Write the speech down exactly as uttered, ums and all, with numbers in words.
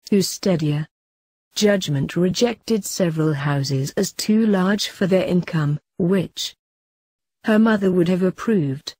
whose steadier judgment rejected several houses as too large for their income, which her mother would have approved.